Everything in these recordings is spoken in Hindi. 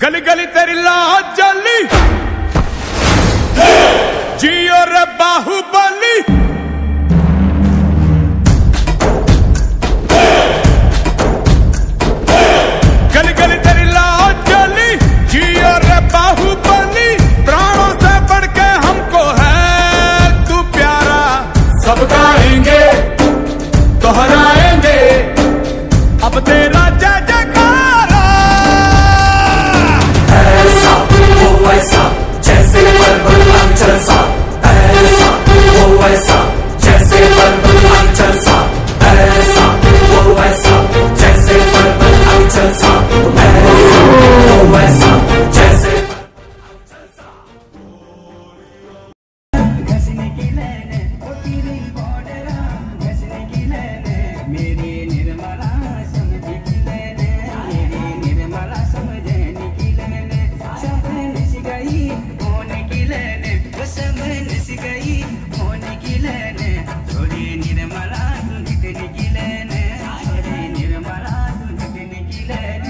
गली गली तेरी लाज जली जियो रे बाहुबली। गली गली तेरी लाज जली जियो रे बाहुबली। प्राणों से बढ़ के हमको है तू प्यारा। सब गाएंगे दोहराएंगे अब तेरा जय जयकारा। ऐसा वो ऐसा जैसे पर्वत अंचल सा। ऐसा वो ऐसा जैसे पर्वत अंचल सा। ऐसा वो ऐसा जैसे पर्वत अंचल सा। ऐसा वो ऐसा जैसे अंचल सा। घसने की लैने ओ तेरी बॉर्डरा घसने की लैने मेरी निर्मला समझ की लैने मेरी निर्मला समझने की लैने सब निस गई होने की लैने वो सब निस गई होने की लैने थोड़ी निर्मला तू निकलने की लैने थोड़ी निर्मला तू निकलने की लैने।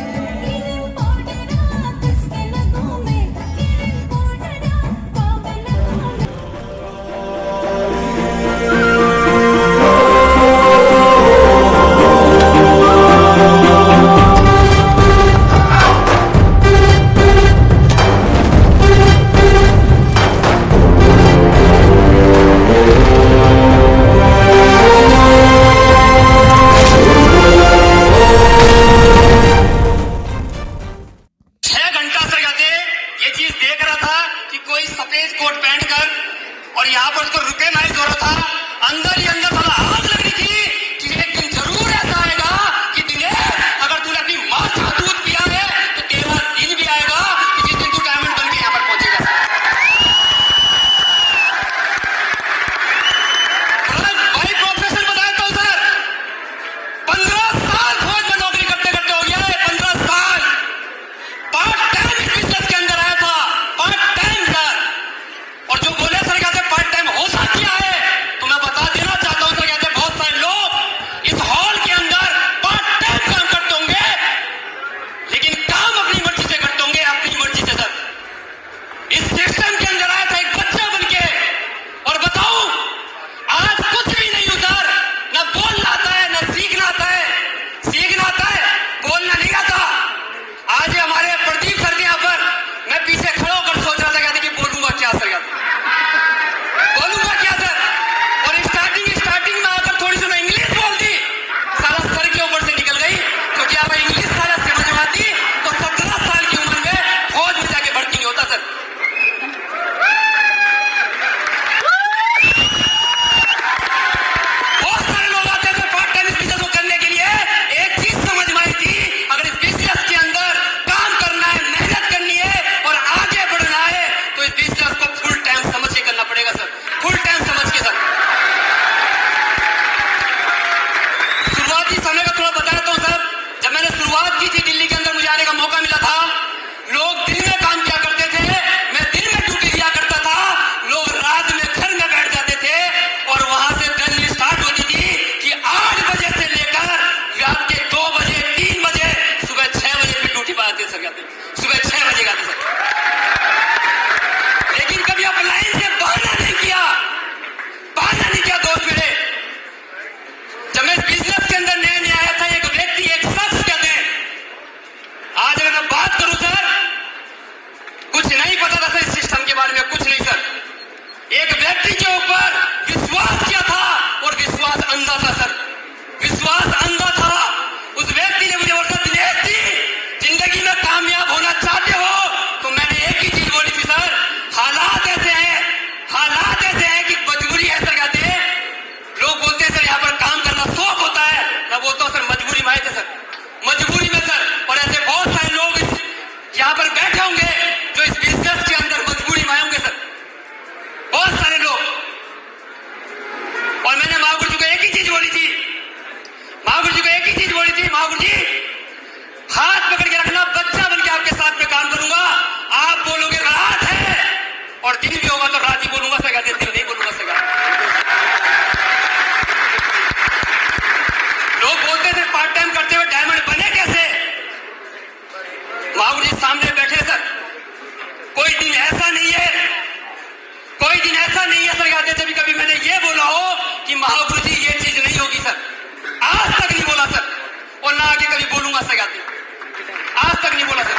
और यहाँ पर उसको रुके नहीं हो रहा था, अंदर ही अंदर साला आग लग रही थी कि एक दिन जरूर ऐसा आएगा कि दिनेश अगर तूने अपनी माँ का दूध पिया है तो तेरा दिन भी आएगा कि जिस दिन तू डायमंड बन के यहाँ पर पहुंचेगा। भाई प्रोफेसर बताया तो सर 15 साल फौज में नौकरी करते करते हो गया है। 15 साल पार्ट टाइम इस बिजनेस के अंदर आया था, पार्ट टाइम सर। और जो बोले सर कहते पार्ट टाइम होता क्या है तो मैं बता देना चाहता हूं सर कहते बहुत सारे लोग इस हॉल के अंदर पार्ट टाइम काम करते होंगे लेकिन काम अपनी मर्जी से करते होंगे, अपनी मर्जी से सर। इस सिस्टम के अंदर आया था एक बच्चा बन के और बताऊं आज कुछ भी नहीं हूं सर। न बोलना आता है न सीखना आता है, सीखना आता है बोलना नहीं आता। आज हमारे प्रदीप सर के यहाँ पर मैं पीछे खड़ा होकर सोच रहा था कहते कि बोलूंगा क्या सर, बोलूंगा क्या सर। और स्टार्टिंग में आकर थोड़ी सी मैं इंग्लिश बोल दी, सारा सर के ऊपर से निकल गई क्योंकि अगर इंग्लिश सारा समझ में आती तो 17 साल की उम्र में फौज में जाके भर्ती नहीं होता सर। बहुत सारे लोग आते हैं पार्ट टाइम इस बिजनेस को करने के लिए। एक चीज समझ में आई थी, अगर इस बिजनेस के अंदर काम करना है, मेहनत करनी है और आगे बढ़ना है तो इस बिजनेस को फुल टाइम समझ के करना पड़ेगा सर, फुल टाइम समझ के सर। शुरुआती समय का थोड़ा बताया तो सर, जब मैंने शुरुआत की थी दिल्ली के अंदर मुझे आने का मौका मिला था। लोग दिन में काम किया करते थे, मैं दिन में ड्यूटी किया करता था। लोग रात में घर में बैठ जाते थे और वहां से ट्रेनिंग स्टार्ट होती थी कि 8 बजे से लेकर रात के 2 बजे 3 बजे सुबह 6 बजे फिर ड्यूटी पर आते सर, सुबह 6 बजे आते सर। लेकिन कभी अपलाइन से बहाना नहीं किया, बहाना नहीं किया दोस्त मेरे। जब मैं इस बिजनेस के अंदर नया नया आया था एक व्यक्ति एक शख्स कहते हैं, आज अगर मैं बात करूं सर कुछ नहीं पता था सर इस सिस्टम के बारे में, कुछ नहीं सर। एक व्यक्ति के ऊपर विश्वास किया था और विश्वास अंधा था सर, विश्वास अंधा था। उस व्यक्ति ने मुझे बोला दिनेश जी जिंदगी में कामयाब होना चाहते हो तो मैंने एक ही चीज बोली थी सर, हालात ऐसे हैं, हालात ऐसे हैं कि मजबूरी है सर। कहते हैं लोग बोलते हैं सर यहाँ पर काम करना शौक होता है, मैं बोलता हूँ सर मजबूरी में आए थे सर, मजबूरी में सर। और ऐसे बहुत सारे लोग यहाँ पर बैठे होंगे जो इस बिजनेस के अंदर मजबूरी में आए होंगे सर, बहुत सारे लोग। नहीं है सर याद जब कभी मैंने ये बोला हो कि महागुरु जी ये चीज नहीं होगी सर, आज तक नहीं बोला सर, और ना आगे कभी बोलूंगा सर याद, आज तक नहीं बोला सर।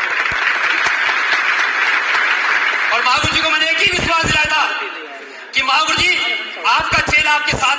और महागुरु जी को मैंने एक ही विश्वास दिलाया था कि महागुरु जी आपका चेला आपके साथ